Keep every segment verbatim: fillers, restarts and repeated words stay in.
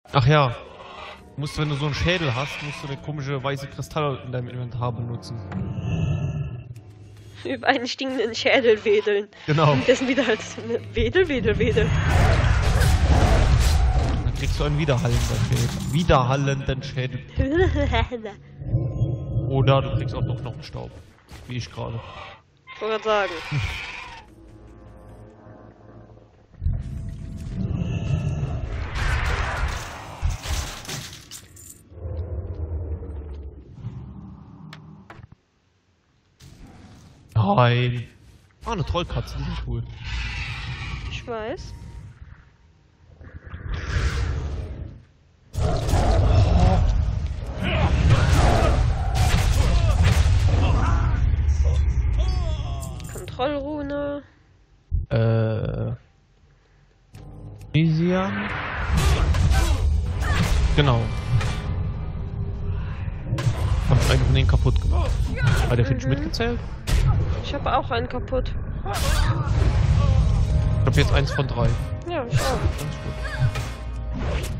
Ach ja. Du musst, wenn du so einen Schädel hast, musst du der komische weiße Kristall in deinem Inventar benutzen. Über einen stinkenden Schädel wedeln. Genau. Und dessen wieder halt wedel, wedel, wedel. Dann kriegst du einen widerhallenden Schädel. Widerhallenden Schädel. Oder du kriegst auch noch Knochenstaub. Wie ich gerade. Ich wollte gerade sagen. Nein. Ah, eine Trollkatze, die sind cool. Ich weiß. Kontrollrune. Äh. Misian. Genau. Hab ich einen von denen kaputt gemacht. Hat der Finch Mhm. mitgezählt? Ich habe auch einen kaputt. Ich hab jetzt eins von drei. Ja, ich auch. Ganz gut.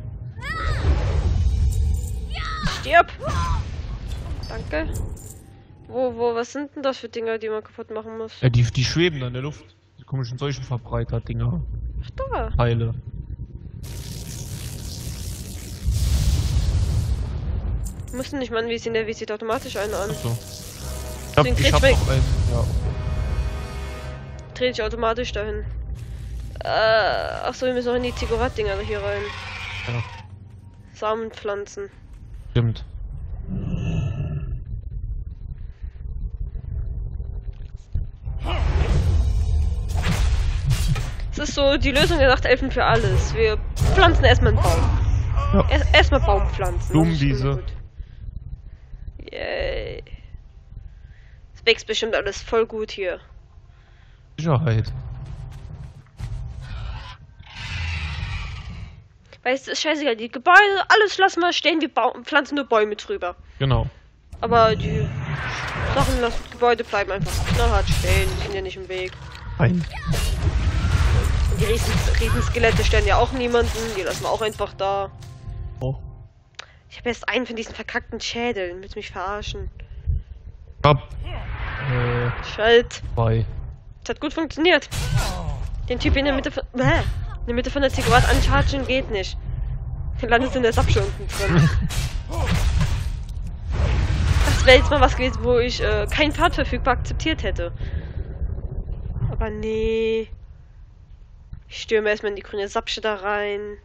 Stirb! Danke. Wo, wo, was sind denn das für Dinger, die man kaputt machen muss? Ja, die, die schweben da in der Luft. Die komischen Seuchenverbreiter-Dinger. Ach da. Teile. Müssen nicht mal anvisieren, der visiert automatisch einen an. Achso. Ich hab, Den ich hab kriegt noch einen. Ja. Dreht sich automatisch dahin. Äh, achso, wir müssen noch in die Ziggurat-Dinger hier rein. Ja. Samenpflanzen. Stimmt. Es ist so die Lösung der Nachtelfen für alles. Wir pflanzen erstmal einen Baum. Ja. Erst, erstmal Baum pflanzen. Blumenwiese. Yay. Es wächst bestimmt alles voll gut hier. Sicherheit. Weißt du, ist scheißegal, die Gebäude, alles lassen wir stehen, wir bauen, pflanzen nur Bäume drüber. Genau. Aber die Sachen, lassen, Gebäude bleiben einfach knallhart stehen, die sind ja nicht im Weg. Ein. Und die riesen, Riesenskelette stellen ja auch niemanden, die lassen wir auch einfach da. Oh. Ich habe erst einen von diesen verkackten Schädeln, willst du mich verarschen? Ich hab. Äh. Schalt. Zwei. Das hat gut funktioniert. Den Typ in der Mitte von. Bäh, in der Mitte von der Ziggurat anchargen geht nicht. Dann landest du in der Sapsche unten drin. Das wäre jetzt mal was gewesen, wo ich äh, keinen Pfad verfügbar akzeptiert hätte. Aber nee. Ich stürme erstmal in die grüne Sapsche da rein.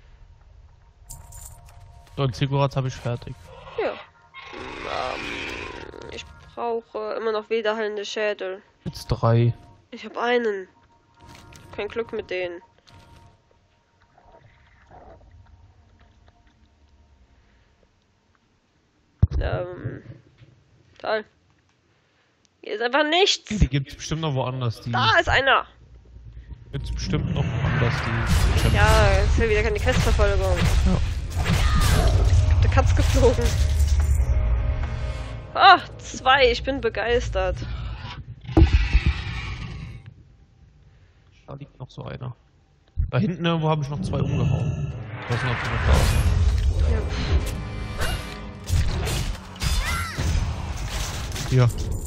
So, ein Ziggurat habe ich fertig. Ja. Ähm, ich brauche immer noch widerhallende Schädel. Jetzt drei. Ich habe einen. Kein Glück mit denen. Ähm. Toll. Hier ist einfach nichts. Die gibt's bestimmt noch woanders. Die Da ist einer. gibt's bestimmt noch woanders. Die. Ja, jetzt ist ja wieder keine Questverfolgung. Ja. Der Katz geflogen. Ah, zwei. Ich bin begeistert. Da liegt noch so einer. Da hinten irgendwo habe ich noch zwei umgehauen. Ich weiß nicht, ob die noch da sind. Ja. Hier.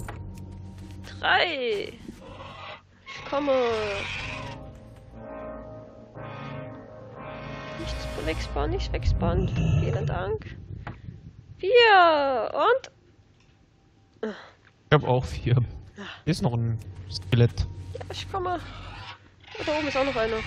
Drei. Ich komme. Nichts wegspawnen, nicht wegspawnen. Vielen Dank. Vier. Und? Ich habe auch vier. Hier ist noch ein Skelett. Ja, ich komme. Oh, da oben ist auch noch einer.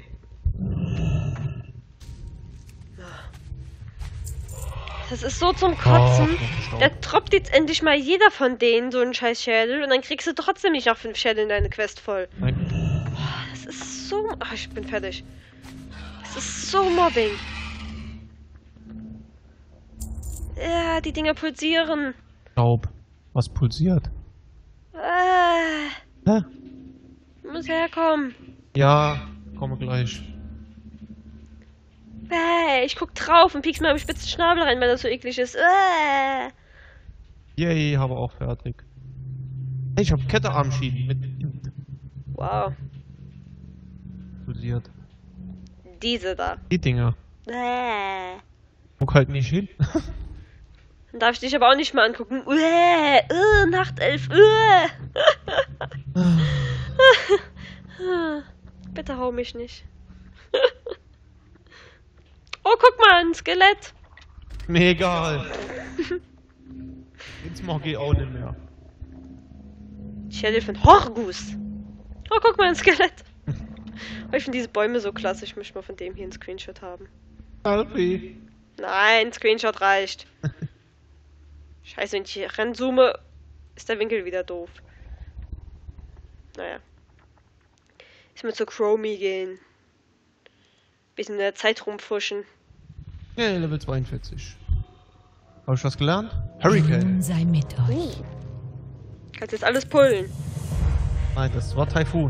Das ist so zum Kotzen. Oh, Da droppt jetzt endlich mal jeder von denen so einen scheiß Schädel und dann kriegst du trotzdem nicht noch fünf Schädel in deine Quest voll. Nein. Oh, das ist so... Ach, ich bin fertig. Das ist so Mobbing. Ja, die Dinger pulsieren. Staub. Was pulsiert? Äh, Hä? muss herkommen. Ja, komme gleich. Bäh, ich guck drauf und piekst mir am spitzen Schnabel rein, weil das so eklig ist. Äh. Yay, habe auch fertig. Hey, ich habe Kettearmschienen mit Wow. pulsiert. Diese da. Die Dinger. Äh. Guck halt nicht hin. Dann darf ich dich aber auch nicht mal angucken. Uäh, uh, Nachtelf. Uh. Bitte hau mich nicht. Oh, guck mal, ein Skelett. Mir egal. Jetzt mag ich auch nicht mehr. Schädel von Horgus. Oh, guck mal, ein Skelett. Oh, ich finde diese Bäume so klasse. Ich möchte mal von dem hier einen Screenshot haben. Alfie. Nein, Screenshot reicht. Scheiße, wenn ich hier ranzoome, ist der Winkel wieder doof. Naja. Ich muss zu Chromie gehen. Bisschen in der Zeit rumfuschen. Ja, Level zweiundvierzig. Habe ich was gelernt? Hurricane. Sei mit euch. Kannst jetzt alles pullen. Nein, das war Taifun.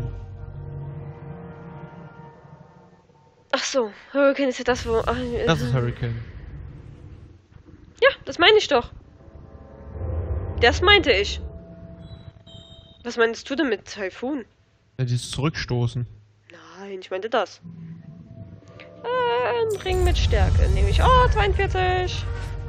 Ach so, Hurricane ist ja das, wo... Ach, äh, Das ist Hurricane. Ja, das meine ich doch. Das meinte ich. Was meinst du denn mit Taifun? Ja, dieses Zurückstoßen. Nein, ich meinte das. Äh, ein Ring mit Stärke nehme ich. Oh, zweiundvierzig.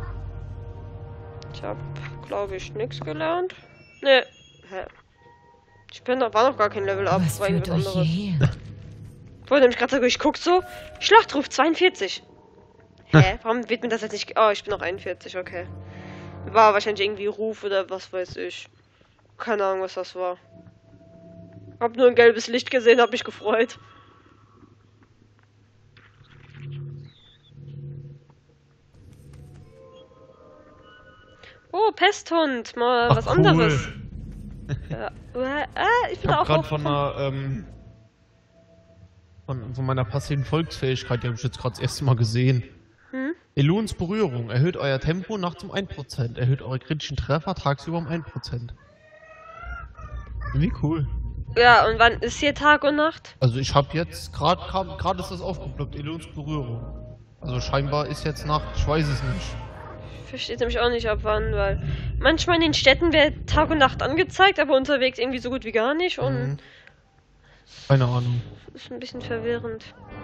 Ich habe, glaube ich, nichts gelernt. Ne. Hä? Ich bin noch, war noch gar kein Level up. Was war führt irgendwas euch anderes. hierher? Ich wollte nämlich gerade sagen, ich guck so. Schlachtruf zweiundvierzig. Hä? Warum wird mir das jetzt nicht... Oh, ich bin noch einundvierzig, okay. War wahrscheinlich irgendwie Ruf oder was weiß ich. Keine Ahnung, was das war. Hab nur ein gelbes Licht gesehen, hab mich gefreut. Oh, Pesthund, mal Ach, was cool. anderes. Ja. Äh, äh, ich bin Ich hab auch gerade hoch von einer, ähm, von, von meiner passiven Volksfähigkeit, die habe ich jetzt gerade das erste Mal gesehen. Hm? Eluns Berührung erhöht euer Tempo nachts um ein Prozent, erhöht eure kritischen Treffer tagsüber um ein Prozent. Wie cool. Ja, und wann ist hier Tag und Nacht? Also ich habe jetzt, gerade gerade ist das aufgeploppt, Eluns Berührung. Also scheinbar ist jetzt Nacht, ich weiß es nicht. Ich verstehe nämlich auch nicht ab wann, weil manchmal in den Städten wird Tag und Nacht angezeigt, aber unterwegs irgendwie so gut wie gar nicht und Mhm. Keine Ahnung. ist ein bisschen verwirrend.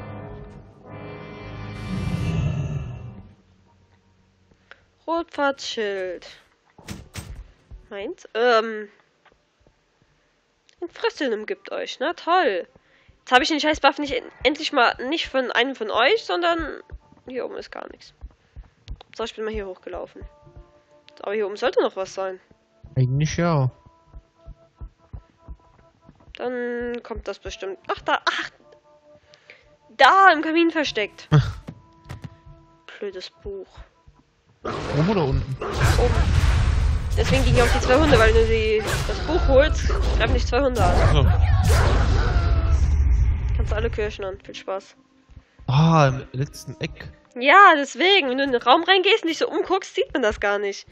Rotpfadschild. Meins? Ähm. Ein Frösteln gibt euch, na toll. Jetzt habe ich den scheiß Buff nicht en endlich mal nicht von einem von euch, sondern hier oben ist gar nichts. So, ich bin mal hier hochgelaufen. Aber hier oben sollte noch was sein. Eigentlich ja. Dann kommt das bestimmt. Ach, da, ach! Da, im Kamin versteckt. Blödes Buch. Oben oder unten? Oben. Deswegen ging ich auf die zwei Hunde, weil du die, das Buch holst, greifen nicht zwei Hunde an. So. Kannst du alle Kirschen an. Viel Spaß. Ah, im letzten Eck. Ja, deswegen. Wenn du in den Raum reingehst und dich so umguckst, sieht man das gar nicht.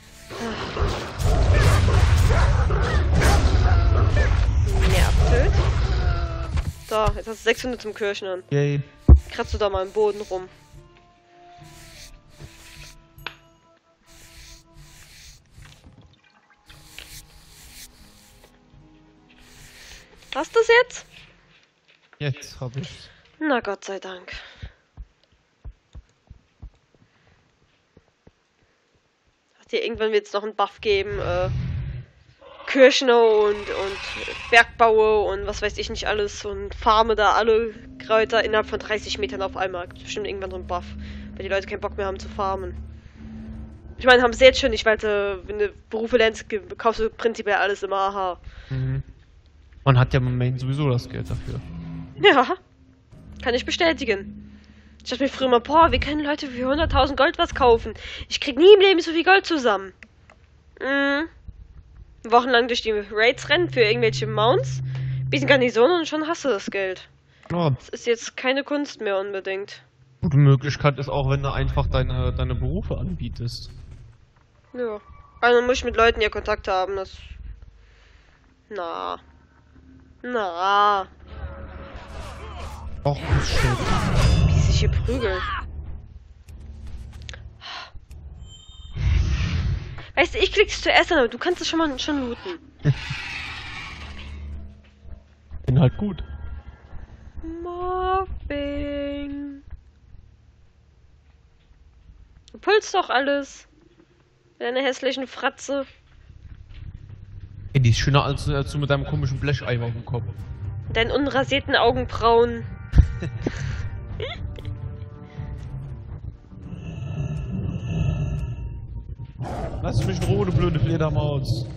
Nervtöd. So, jetzt hast du sechs Hunde zum Kirschen an. Yay. Kratzt du da mal im Boden rum. Hast du es jetzt? Jetzt hab ich's. Na Gott sei Dank. Hat dir irgendwann wird es noch einen Buff geben, äh, Kirschner und, und Bergbaue und was weiß ich nicht alles und farme da alle Kräuter innerhalb von dreißig Metern auf einmal. Gibt bestimmt irgendwann so einen Buff, weil die Leute keinen Bock mehr haben zu farmen. Ich meine, haben sie jetzt schon nicht, weil du, wenn du Berufe lernst, kaufst du prinzipiell alles im A H. Mhm. Man hat ja im Main sowieso das Geld dafür. Ja, kann ich bestätigen. Ich dachte mir früher mal, boah, wie können Leute für hunderttausend Gold was kaufen? Ich krieg nie im Leben so viel Gold zusammen. Mhm. Wochenlang durch die Raids rennen für irgendwelche Mounts, bisschen Garnison und schon hast du das Geld. Ja, Das ist jetzt keine Kunst mehr unbedingt. gute Möglichkeit ist auch, wenn du einfach deine, deine Berufe anbietest. Ja. Also muss ich mit Leuten ja Kontakt haben, das... Na. Na. Auch nicht schön. Wie sich hier prügeln. Weißt du, ich klick's zuerst an, aber du kannst es schon mal schon looten. Bin halt gut. Morphing. Du pulst doch alles. Mit deiner hässlichen Fratze. Ey, die ist schöner als, als du mit deinem komischen Blecheimer auf dem Kopf. Mit deinen unrasierten Augenbrauen. Lass mich in Ruhe, du blöde Fledermaus.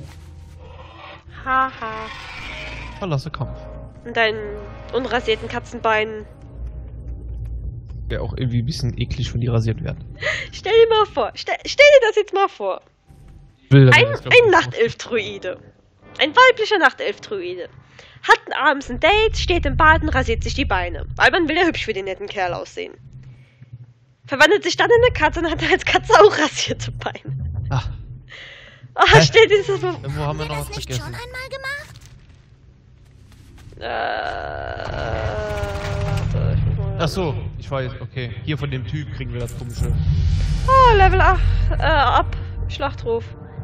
Haha. Verlasse Kampf. Und deinen unrasierten Katzenbeinen. Wäre auch irgendwie ein bisschen eklig, wenn die rasiert werden. Stell dir mal vor. Stell, stell dir das jetzt mal vor. Will Ein, ein Nachtelf-Druide. Ein weiblicher Nachtelf-Druide. Hat abends ein Date, steht im Bad und rasiert sich die Beine. Weil man will ja hübsch für den netten Kerl aussehen. Verwandelt sich dann in eine Katze und hat als Katze auch rasierte Beine. Ach. Ah, Hä? stell dir das mal vor. Irgendwo haben wir noch was das nicht vergessen. schon einmal gemacht? Äh, warte, ich muss mal- Ach so, ich weiß, okay. Hier von dem Typ kriegen wir das komische. Oh, Level acht. Äh, ab. Schlachtruf.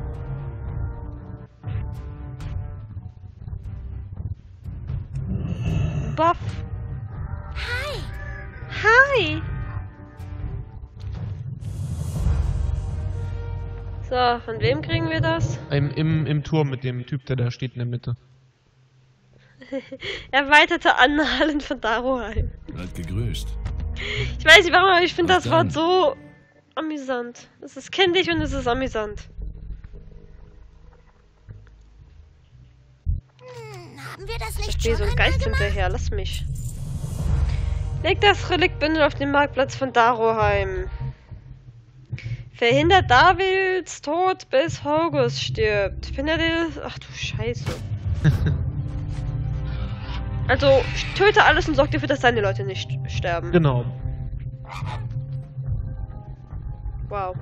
Buff. Hi. Hi. So, von wem kriegen wir das? Im, im, Im Turm mit dem Typ, der da steht in der Mitte. Erweiterte Annalen von Daroheim. Seid gegrüßt. Ich weiß nicht warum, aber ich finde Was das Wort dann? so amüsant. Es ist kindisch und es ist amüsant. Hm, haben wir das Ich nicht spiele schon so ein einmal Geist gemacht? hinterher, lass mich. Leg das Reliktbündel auf den Marktplatz von Daroheim. Verhindert Davils Tod, bis Horgus stirbt. Findet ihr... Ach du Scheiße. Also, töte alles und sorg dafür, dass deine Leute nicht sterben. Genau. Wow.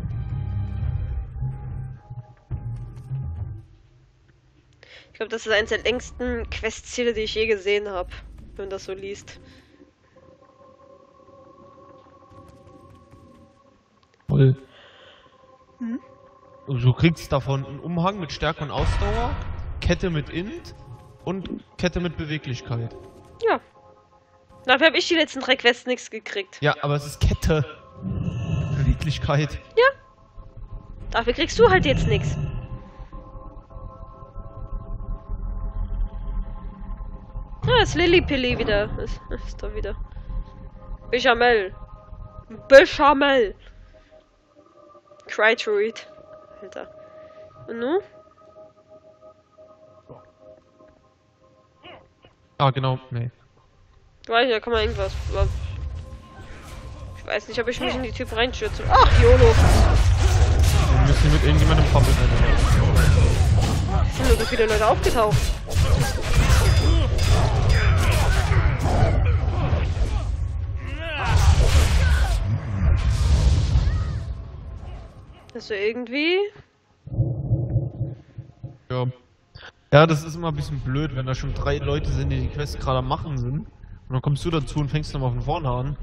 Ich glaube, das ist eines der längsten Questziele, die ich je gesehen habe. Wenn man das so liest. Voll. Du kriegst davon einen Umhang mit Stärke und Ausdauer, Kette mit Int und Kette mit Beweglichkeit. Ja. Dafür habe ich die letzten drei Quests nichts gekriegt. Ja, aber es ist Kette. Beweglichkeit. Dafür kriegst du halt jetzt nichts. Ah, ist Lillipilli wieder. Ist, ist da wieder. Bechamel. Bechamel. Crytruid. Alter. Und nun? Ah, genau, nee. Ich weiß nicht, da kann man irgendwas. Aber ich weiß nicht, ob ich mich in die Typen reinstürze. Ach, YOLO. Wir müssen mit irgendjemandem pappeln. Es sind nur so viele Leute aufgetaucht. Also irgendwie. Ja. Ja, das ist immer ein bisschen blöd, wenn da schon drei Leute sind, die die Quest gerade am machen sind. Und dann kommst du dazu und fängst nochmal von vorne an.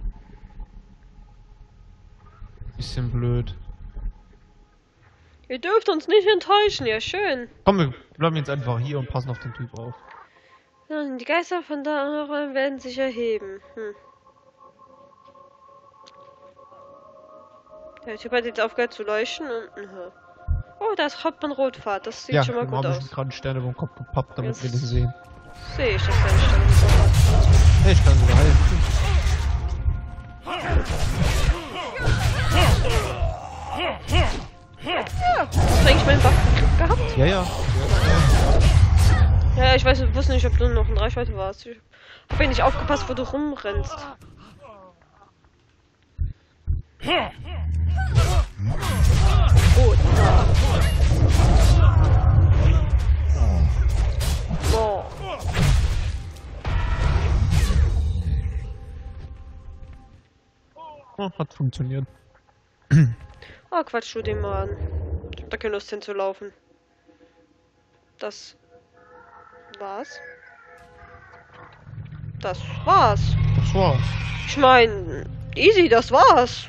Bisschen blöd. Ihr dürft uns nicht enttäuschen, ja schön. Komm, wir bleiben jetzt einfach hier und passen auf den Typ auf. Ja, die Geister von da werden sich erheben. Hm. Der Typ hat jetzt aufgehört zu leuchten und... Aha. Oh, da ist Hauptmann Rotfahrt. Das sieht Ja, schon mal wir gut haben aus. gerade die Sterne über den Kopf gepappt, damit Jetzt wir den sehen. sehe ich, dass der Stern hat. Hey, ich kann sogar helfen. Hast du eigentlich meinen Buff gehabt? Ja, ja. Ja, ich weiß, wusste nicht, ob du noch in Reichweite warst. Ich hab ja nicht aufgepasst, wo du rumrennst. Gut. Boah. Oh, hat funktioniert. Oh, quatsch du den mal an. Ich hab da keine Lust hinzulaufen. Das war's. Das war's. Das war's. Ich mein, easy, das war's.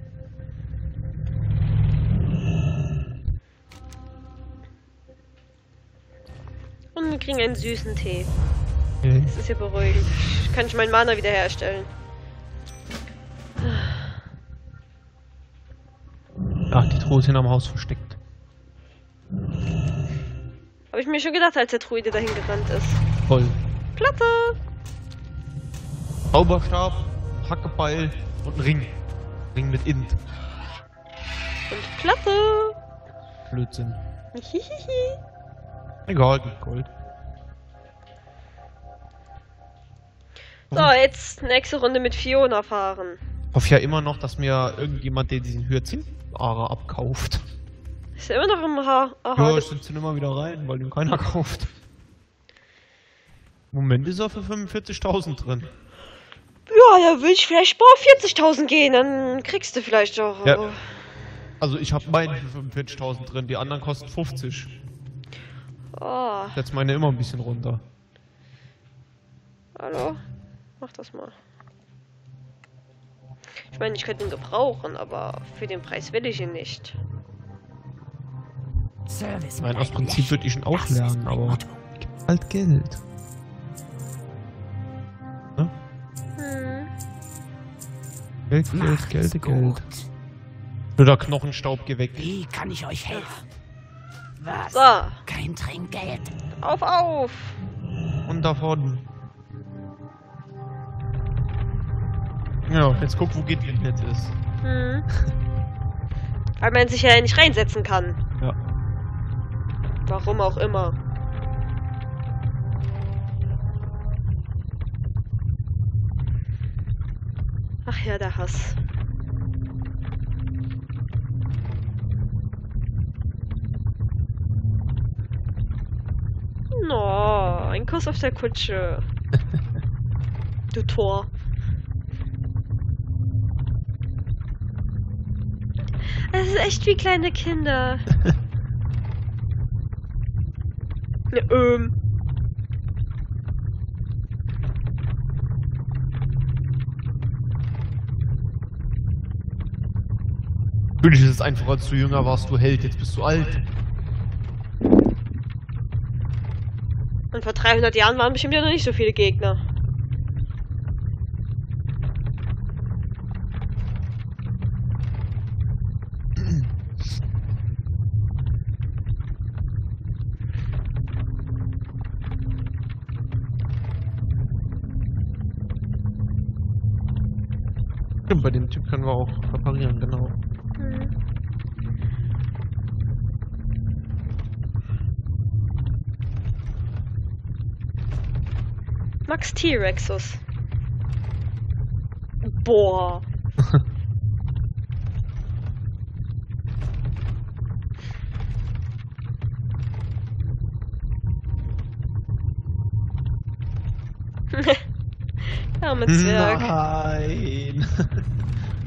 Und wir kriegen einen süßen Tee. Okay. Das ist ja beruhigend. Kann ich meinen Mana wiederherstellen. Ja, die Truhe ist hinterm Haus versteckt. Habe ich mir schon gedacht, als der Druide dahin gerannt ist. Toll. Platte! Zauberstab, Hackebeil und ein Ring. Ring mit Int. Und Platte! Blödsinn. Hihihi. Egal, gibt Gold. So, jetzt nächste Runde mit Fiona fahren. Ich hoffe ja immer noch, dass mir irgendjemand der diesen Hyazintharer abkauft. Ist ja immer noch im Haar. Aha, Ja, ich setze ihn immer wieder rein, weil den keiner kauft. Im Moment ist er für fünfundvierzigtausend drin. ja, da will ich vielleicht mal auf vierzigtausend gehen, dann kriegst du vielleicht doch. Ja. Also ich habe meinen für fünfundvierzigtausend drin, die anderen kosten fünfzig. Oh, Ich setze meine immer ein bisschen runter. hallo? Mach das mal. Ich meine, ich könnte ihn gebrauchen, aber für den Preis will ich ihn nicht. Service. Ich meine, aus Prinzip würde ich ihn auch lernen, aber gibt halt Geld. Ne? Hm. Geld, Geld, Geld, Geld. Nur der Knochenstaub, geh weg. Wie kann ich euch helfen? Was? So, Kein Trinkgeld. auf, auf! Und davon. Ja, jetzt guck, wo Gideon jetzt ist. Hm. Weil man sich ja nicht reinsetzen kann. Ja. Warum auch immer. Ach ja, der Hass. No, ein Kuss auf der Kutsche. Du Tor. Es ist echt wie kleine Kinder. Ja, ähm. Natürlich ist es einfach, als du jünger warst, du Held, jetzt bist du alt. Und vor dreihundert Jahren waren bestimmt ja noch nicht so viele Gegner. Stimmt, bei dem Typ können wir auch reparieren, genau. Hm. Max T-Rexus. Boah. Arme Zwerg. Nein.